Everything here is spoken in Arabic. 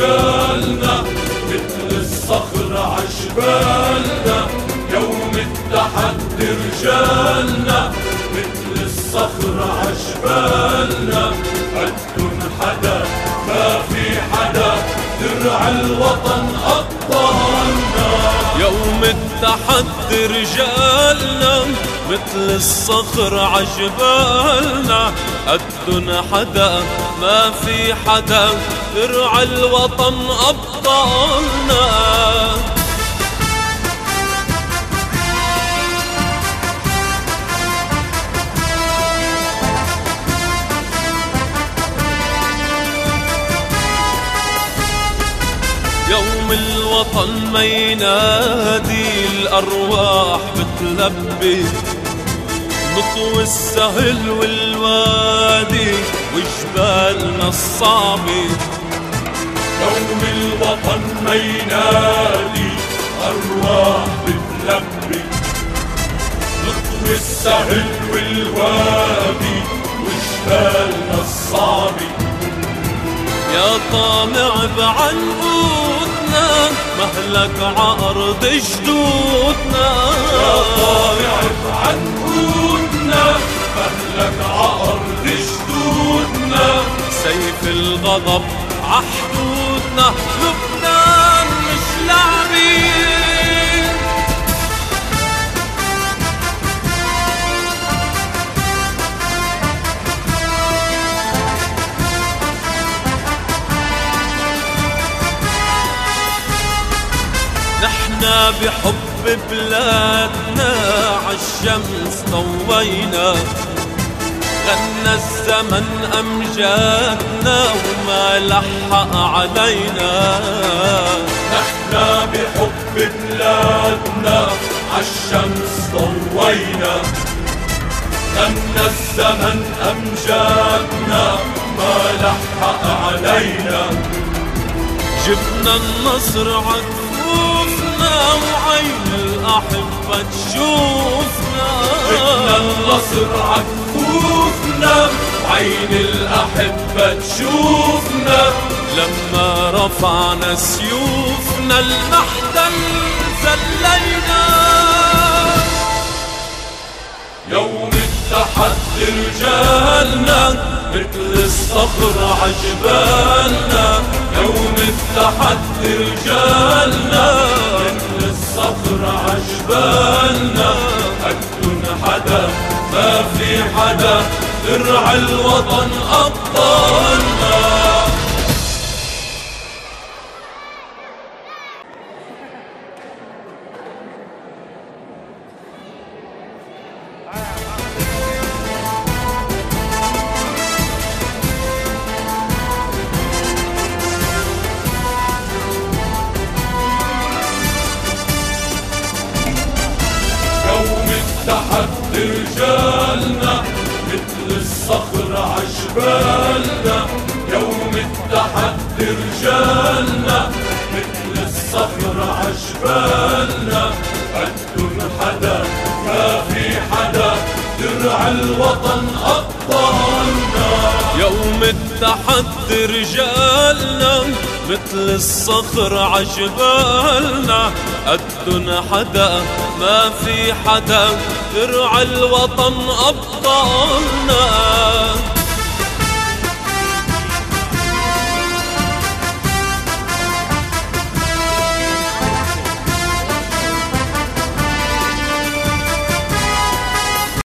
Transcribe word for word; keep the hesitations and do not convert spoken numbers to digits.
رجالنا مثل الصخر عجبالنا، يوم التحدي رجالنا مثل الصخر عجبالنا، قدن حدا ما في حدا درع الوطن أبطالنا. يوم التحدي رجالنا مثل الصخر عجبالنا، قدن حدا ما في حدا درع الوطن أبطالنا. يوم الوطن ما ينادي الأرواح بتلبي، نطوي السهل والوادي وجبالنا الصعبة. يوم الوطن ما ينادي أرواح بتلبي، نطوي السهل والوادي وجبالنا الصعبة. يا طامع بعنقودنا مهلك عأرض جدودنا، يا طامع بعنقودنا مهلك عأرض جدودنا، سيف الغضب عحدودنا، لبنان مش لعبين. نحنا بحب بلادنا عالشمس طوينا، غنى الزمن أمجادنا وما لحق علينا. نحنا بحب بلادنا عالشمس طوينا، غنى الزمن أمجادنا ما لحق علينا. جبنا النصر عكفوفنا وعين الأحبة تشوفنا، جبنا النصر عكفوفنا وعين الأحبة تشوفنا، لما رفعنا سيوفنا المحتل زلينا. يوم التحدي رجالنا مثل الصخر عجبالنا، يوم التحدي رجالنا مثل الصخر عجبالنا، قدن حدا ما في حدا درع الوطن أبطالنا. تحدي رجالنا مثل الصخر عجبالنا، يوم التحدي رجالنا مثل الصخر عجبالنا، قدن حدا ما في حدا درع الوطن أبطالنا. يوم التحدي رجالنا مثل الصخر عجبالنا، قدن حدا ما في حدا درع الوطن أبطالنا.